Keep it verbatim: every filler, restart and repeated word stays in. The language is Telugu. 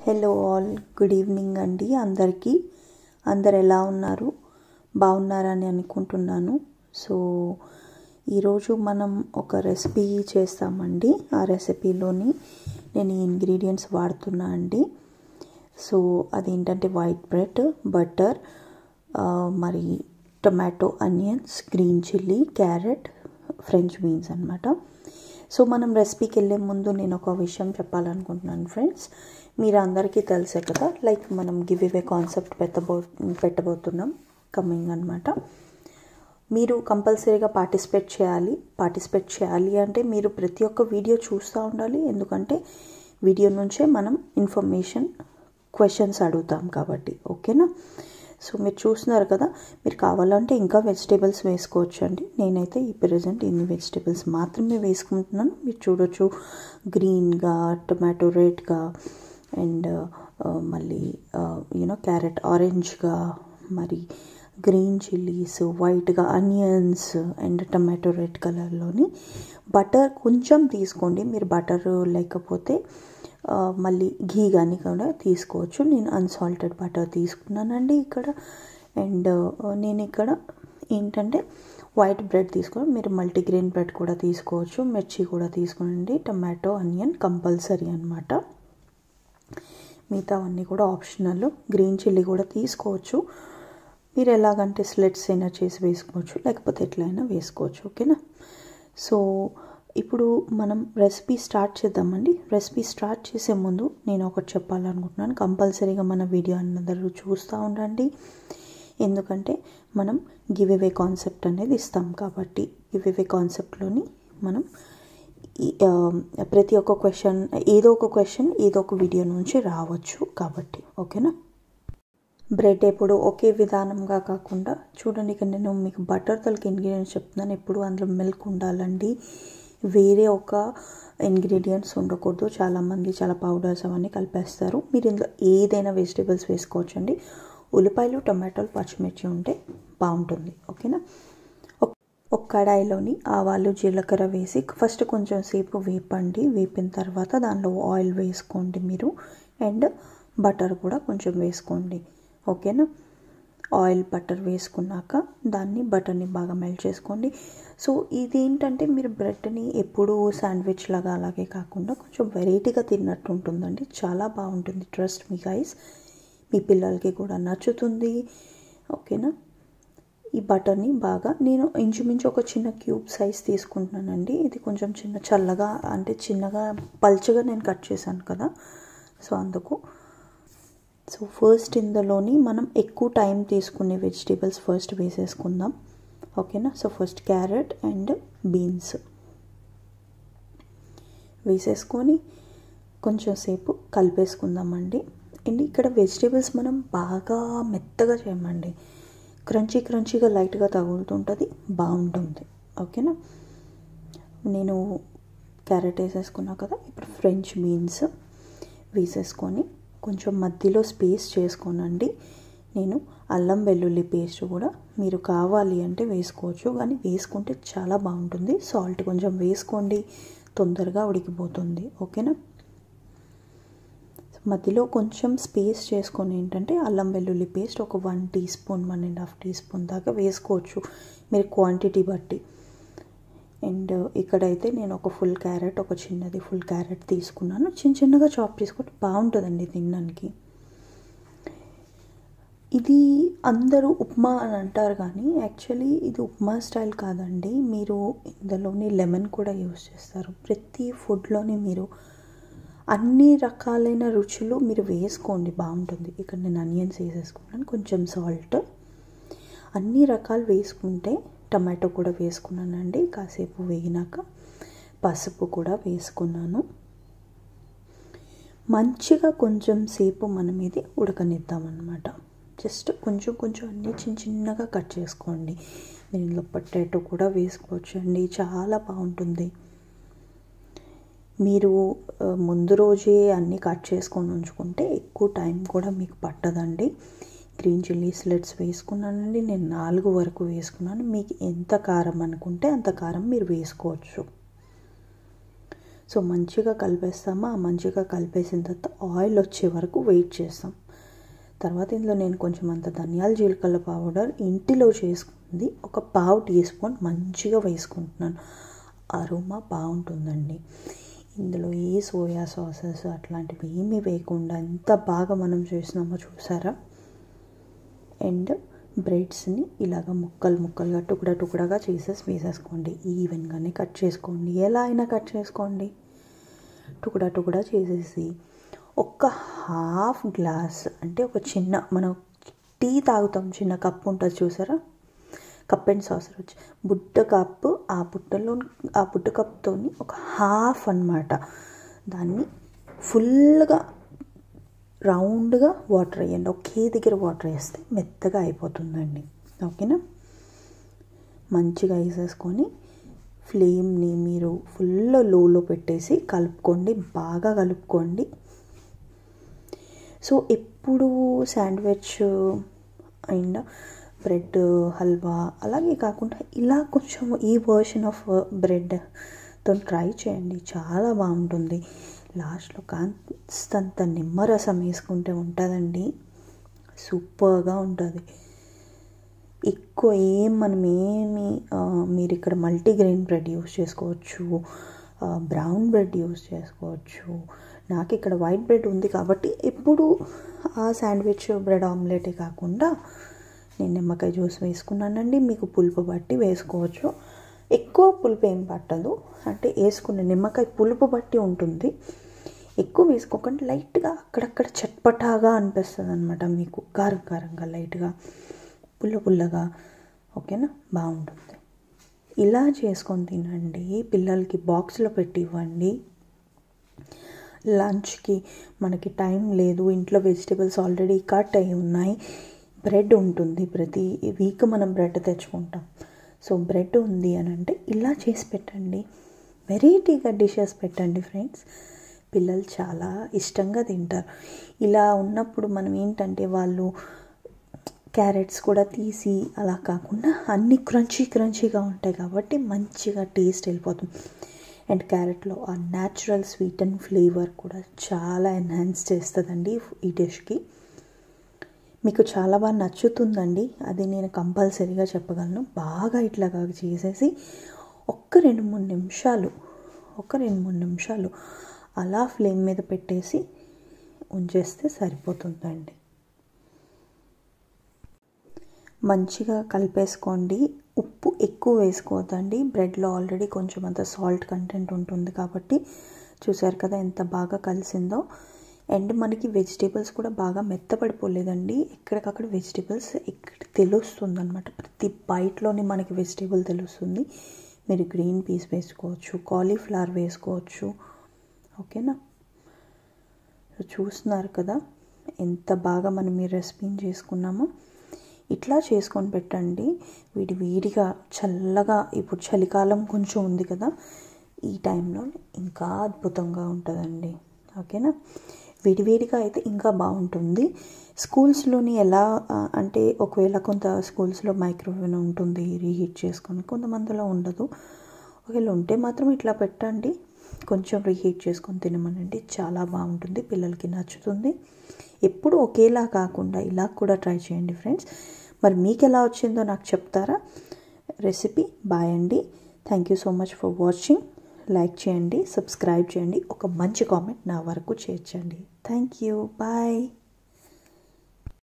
హలో ఆల్, గుడ్ ఈవినింగ్ అండి. అందరికీ అందరు ఎలా ఉన్నారు? బాగున్నారని అనుకుంటున్నాను. సో ఈరోజు మనం ఒక రెసిపీ చేస్తామండి. ఆ రెసిపీలోని నేను ఈ ఇంగ్రీడియంట్స్ వాడుతున్నా అండి. సో అదేంటంటే వైట్ బ్రెడ్, బటర్, మరి tomato, onions, green chilli, carrot, French beans అన్నమాట. సో మనం రెసిపీకి వెళ్ళే ముందు నేను ఒక విషయం చెప్పాలనుకుంటున్నాను ఫ్రెండ్స్. మీరు అందరికీ తెలుసే కదా, లైక్ మనం గివ్ అవే కాన్సెప్ట్ పెట్టబో పెట్టబోతున్నాం కమింగ్ అనమాట. మీరు కంపల్సరీగా పార్టిసిపేట్ చేయాలి. పార్టిసిపేట్ చేయాలి అంటే మీరు ప్రతి ఒక్క వీడియో చూస్తూ ఉండాలి. ఎందుకంటే వీడియో నుంచే మనం ఇన్ఫర్మేషన్, క్వశ్చన్స్ అడుగుతాం కాబట్టి, ఓకేనా? సో మీరు చూస్తున్నారు కదా, మీరు కావాలంటే ఇంకా వెజిటేబుల్స్ వేసుకోవచ్చు అండి. నేనైతే ఈ ప్రజెంట్ ఇన్ని వెజిటేబుల్స్ మాత్రమే వేసుకుంటున్నాను. మీరు చూడొచ్చు, గ్రీన్గా, టొమాటో రెడ్గా, అండ్ మళ్ళీ యూనో క్యారెట్ ఆరెంజ్గా, మరి గ్రీన్ చిల్లీస్ వైట్గా, ఆనియన్స్ అండ్ టొమాటో రెడ్ కలర్లోని. బటర్ కొంచెం తీసుకోండి. మీరు బటర్ లేకపోతే మళ్ళీ ఘీ కానీ కూడా తీసుకోవచ్చు. నేను అన్సాల్టెడ్ బటర్ తీసుకున్నానండి ఇక్కడ. అండ్ నేను ఇక్కడ ఏంటంటే వైట్ బ్రెడ్ తీసుకోండి. మీరు మల్టీగ్రెయిన్ బ్రెడ్ కూడా తీసుకోవచ్చు. మిర్చి కూడా తీసుకోండి. టొమాటో, ఆనియన్ కంపల్సరీ అనమాట. మిగతావన్నీ కూడా ఆప్షనల్. గ్రీన్ చిల్లీ కూడా తీసుకోవచ్చు. మీరు ఎలాగంటే స్లెట్స్ అయినా చేసి వేసుకోవచ్చు, లేకపోతే ఎట్లయినా వేసుకోవచ్చు, ఓకేనా? సో ఇప్పుడు మనం రెసిపీ స్టార్ట్ చేద్దామండి. రెసిపీ స్టార్ట్ చేసే ముందు నేను ఒకటి చెప్పాలనుకుంటున్నాను. కంపల్సరీగా మన వీడియో అందరూ చూస్తూ ఉండండి. ఎందుకంటే మనం గివ్ అవే కాన్సెప్ట్ అనేది ఇస్తాం కాబట్టి, గివ్ అవే కాన్సెప్ట్లోని మనం ప్రతి ఒక్క క్వశ్చన్, ఏదో ఒక క్వశ్చన్ ఏదో ఒక వీడియో నుంచి రావచ్చు కాబట్టి, ఓకేనా? బ్రెడ్ ఎప్పుడు ఒకే విధానంగా కాకుండా చూడండి, ఇక్కడ నేను మీకు బటర్ తలకి ఇంగ్రీడియంట్స్ చెప్తున్నాను. ఎప్పుడు అందులో మిల్క్ ఉండాలండి, వేరే ఒక ఇంగ్రీడియంట్స్ ఉండకూడదు. చాలామంది చాలా పౌడర్స్ అవన్నీ కలిపేస్తారు. మీరు ఇందులో ఏదైనా వెజిటేబుల్స్ వేసుకోవచ్చు అండి. ఉల్లిపాయలు, టమాటోలు, పచ్చిమిర్చి ఉంటే బాగుంటుంది, ఓకేనా? ఒక కడాయిలోని ఆవాలు, జీలకర్ర వేసి ఫస్ట్ కొంచెం సేపు వేపండి. వేపిన తర్వాత దానిలో ఆయిల్ వేసుకోండి మీరు, అండ్ బటర్ కూడా కొంచెం వేసుకోండి, ఓకేనా? ఆయిల్, బటర్ వేసుకున్నాక దాన్ని బటర్ని బాగా మెల్ట్ చేసుకోండి. సో ఇది ఏంటంటే మీరు బ్రెడ్ని ఎప్పుడూ శాండ్విచ్ లాగా అలాగే కాకుండా కొంచెం వెరైటీగా తిన్నట్టు ఉంటుందండి. చాలా బాగుంటుంది. ట్రస్ట్ మీ గైస్, మీ పిల్లలకి కూడా నచ్చుతుంది, ఓకేనా? ఈ బటర్ని బాగా, నేను ఇంచుమించు ఒక చిన్న క్యూబ్ సైజ్ తీసుకుంటున్నానండి. ఇది కొంచెం చిన్న చల్లగా అంటే చిన్నగా పల్చగా నేను కట్ చేశాను కదా, సో అందుకు. సో ఫస్ట్ ఇందులోని మనం ఎక్కువ టైం తీసుకునే వెజిటేబుల్స్ ఫస్ట్ వేసేసుకుందాం, ఓకేనా? So first carrot and beans వేసేసుకొని కొంచెం సేపు కలిపేసుకుందామండి. అండ్ ఇక్కడ వెజిటేబుల్స్ మనం బాగా మెత్తగా చేయమండి, క్రంచీ క్రంచీగా లైట్గా తగులుతుంటుంది, బాగుంటుంది, ఓకేనా? నేను క్యారెట్ వేసేసుకున్నా కదా, ఇప్పుడు ఫ్రెంచ్ బీన్స్ వేసేసుకొని కొంచెం మధ్యలో స్పేస్ చేసుకోనండి. నేను అల్లం వెల్లుల్లి పేస్ట్ కూడా మీరు కావాలి అంటే వేసుకోవచ్చు, కానీ వేసుకుంటే చాలా బాగుంటుంది. సాల్ట్ కొంచెం వేసుకోండి, తొందరగా ఉడికిపోతుంది, ఓకేనా? మధ్యలో కొంచెం స్పేస్ చేసుకొని ఏంటంటే అల్లం వెల్లుల్లి పేస్ట్ ఒక one teaspoon one and half teaspoon దాకా వేసుకోవచ్చు మీరు క్వాంటిటీ బట్టి. అండ్ ఇక్కడైతే నేను ఒక ఫుల్ క్యారెట్, ఒక చిన్నది ఫుల్ క్యారెట్ తీసుకున్నాను. చిన్న చిన్నగా చాప్ చేసుకుంటే బాగుంటుందండి తినడానికి. ఇది అందరూ ఉప్మా అని అంటారు, కానీ యాక్చువల్లీ ఇది ఉప్మా స్టైల్ కాదండి. మీరు ఇందులోని లెమన్ కూడా యూస్ చేస్తారు. ప్రతి ఫుడ్లోని మీరు అన్ని రకాలైన రుచులు మీరు వేసుకోండి, బాగుంటుంది. ఇక్కడ నేను ఆనియన్స్ వేసేసుకున్నాను, కొంచెం సాల్ట్, అన్ని రకాలు వేసుకుంటే. టమాటో కూడా వేసుకున్నానండి కాసేపు వేగినాక. పసుపు కూడా వేసుకున్నాను. మంచిగా కొంచెం సేపు మనం ఇది ఉడకనిద్దామన్నమాట. జస్ట్ కొంచెం కొంచెం అన్నీ చిన్న చిన్నగా కట్ చేసుకోండి. మీరు ఇందులో పొటాటో కూడా వేసుకోవచ్చు అండి, చాలా బాగుంటుంది. మీరు ముందు రోజే అన్నీ కట్ చేసుకొని ఉంచుకుంటే ఎక్కువ టైం కూడా మీకు పట్టదండి. గ్రీన్ చిల్లీ స్లెట్స్ వేసుకున్నానండి, నేను నాలుగు వరకు వేసుకున్నాను. మీకు ఎంత కారం అనుకుంటే అంత కారం మీరు వేసుకోవచ్చు. సో మంచిగా కలిపేస్తామా, మంచిగా కలిపేసిన తర్వాత ఆయిల్ వచ్చే వరకు వెయిట్ చేస్తాం. తర్వాత ఇందులో నేను కొంచెం అంత ధనియాల జీలకర్ర పౌడర్ ఇంటిలో చేసుకుంది ఒక పావు టీ స్పూన్ మంచిగా వేసుకుంటున్నాను. అరోమా బాగుంటుందండి. ఇందులో ఏ సోయా సాసెస్ అట్లాంటివి ఏమీ వేయకుండా ఎంత బాగా మనం చేసినామో చూసారా. అండ్ బ్రెడ్స్ని ఇలాగ ముక్కలు ముక్కలుగా టుకుడా టుకుడాగా చేసేసి వేసేసుకోండి. ఈవెన్గానే కట్ చేసుకోండి, ఎలా అయినా కట్ చేసుకోండి. టుకుడా టుకుడా చేసేసి ఒక హాఫ్ గ్లాస్ అంటే ఒక చిన్న మనం టీ తాగుతాం చిన్న కప్పు ఉంటుంది చూసారా, కప్ అండ్ సాసర్ వచ్చి బుట్ట కప్పు, ఆ బుట్టలో ఆ బుట్ట కప్తో ఒక హాఫ్ అన్నమాట. దాన్ని ఫుల్గా రౌండ్గా వాటర్ వేయండి. ఒకే దగ్గర వాటర్ వేస్తే మెత్తగా అయిపోతుందండి. ఓకేనా. మంచిగా వేసేసుకొని ఫ్లేమ్ని మీరు ఫుల్ లోలో పెట్టేసి కలుపుకోండి, బాగా కలుపుకోండి. సో ఎప్పుడు శాండ్విచ్ అండ్ బ్రెడ్ హల్వా అలాగే కాకుండా ఇలా కొంచెం ఈ వర్షన్ ఆఫ్ బ్రెడ్తో ట్రై చేయండి, చాలా బాగుంటుంది. లాస్ట్లో కాస్తంత నిమ్మరసం వేసుకుంటే ఉంటుందండి, సూపర్గా ఉంటుంది. ఎక్కువ ఏం మనం ఏమి మీరు ఇక్కడ మల్టీగ్రెయిన్ బ్రెడ్ యూస్ చేసుకోవచ్చు, బ్రౌన్ బ్రెడ్ యూస్ చేసుకోవచ్చు. నాకు ఇక్కడ వైట్ బ్రెడ్ ఉంది కాబట్టి ఎప్పుడు ఆ శాండ్విచ్ బ్రెడ్ ఆమ్లెటే కాకుండా నేను నిమ్మకాయ జ్యూస్ వేసుకున్నానండి. మీకు పులుపు బట్టి వేసుకోవచ్చు, ఎక్కువ పులుపు ఏం పట్టదు, అంటే వేసుకున్న నిమ్మకాయ పులుపు బట్టి ఉంటుంది. ఎక్కువ వేసుకోకుండా లైట్గా అక్కడక్కడ చట్పటాగా అనిపిస్తుంది అనమాట మీకు, కారం కారంగా లైట్గా పుల్ల పుల్లగా. ఓకేనా, బాగుంటుంది. ఇలా చేసుకొని తినండి, పిల్లలకి బాక్స్లో పెట్టి ఇవ్వండి. లంచ్కి మనకి టైం లేదు, ఇంట్లో వెజిటేబుల్స్ ఆల్రెడీ కట్ అయి ఉన్నాయి, బ్రెడ్ ఉంటుంది, ప్రతి వీక్ మనం బ్రెడ్ తెచ్చుకుంటాం. సో బ్రెడ్ ఉంది అని అంటే ఇలా చేసి పెట్టండి, వెరైటీగా డిషెస్ పెట్టండి ఫ్రెండ్స్. పిల్లలు చాలా ఇష్టంగా తింటారు. ఇలా ఉన్నప్పుడు మనం ఏంటంటే వాళ్ళు క్యారెట్స్ కూడా తీసి అలా కాకుండా అన్నీ క్రంచీ క్రంచీగా ఉంటాయి కాబట్టి మంచిగా టేస్ట్ వెళ్ళిపోతుంది. అండ్ క్యారెట్లో ఆ న్యాచురల్ స్వీట్ అండ్ ఫ్లేవర్ కూడా చాలా ఎన్హాన్స్ చేస్తుందండి ఈ డిష్కి. మీకు చాలా బాగా నచ్చుతుందండి, అది నేను కంపల్సరీగా చెప్పగలను. బాగా ఇట్లాగా చేసేసి ఒక్క రెండు మూడు నిమిషాలు ఒక రెండు మూడు నిమిషాలు అలా ఫ్లేమ్ మీద పెట్టేసి ఉంచేస్తే సరిపోతుందండి. మంచిగా కలిపేసుకోండి. ఉప్పు ఎక్కువ వేసుకోవద్దండి, బ్రెడ్లో ఆల్రెడీ కొంచెం అంత సాల్ట్ కంటెంట్ ఉంటుంది కాబట్టి. చూసారు కదా ఎంత బాగా కలిసిందో. అండ్ మనకి వెజిటేబుల్స్ కూడా బాగా మెత్తపడిపోలేదండి, ఎక్కడికక్కడ వెజిటేబుల్స్ ఇక్కడ తెలుస్తుంది అనమాట, ప్రతి బైట్లోని మనకి వెజిటేబుల్ తెలుస్తుంది. మీరు గ్రీన్ పీస్ వేసుకోవచ్చు, కాలీఫ్లవర్ వేసుకోవచ్చు. ఓకేనా, చూస్తున్నారు కదా ఎంత బాగా మనం ఈ రెసిపీని చేసుకున్నామో. ఇట్లా చేసుకొని పెట్టండి, వీడి వేడిగా చల్లగా, ఇప్పుడు చలికాలం కొంచెం ఉంది కదా, ఈ టైంలో ఇంకా అద్భుతంగా ఉంటుందండి. ఓకేనా, వేడివేడిగా అయితే ఇంకా బాగుంటుంది. స్కూల్స్లోని ఎలా అంటే ఒకవేళ కొంత స్కూల్స్లో మైక్రోవేవ్ ఉంటుంది రీహీట్ చేసుకొని, కొంతమందిలో ఉండదు. ఒకవేళ ఉంటే మాత్రం ఇట్లా పెట్టండి, కొంచెం రీహీట్ చేసుకొని తినమనండి, చాలా బాగుంటుంది, పిల్లలకి నచ్చుతుంది. ఎప్పుడు ఒకేలా కాకుండా ఇలా కూడా ట్రై చేయండి ఫ్రెండ్స్. మరి మీకు ఎలా వచ్చిందో నాకు చెప్తారా రెసిపీ. బాయ్ అండి, thank you so much for watching. Like చేయండి, సబ్స్క్రైబ్ చేయండి, ఒక మంచి కామెంట్ నా వరకు చేర్చండి. Thank you, bye.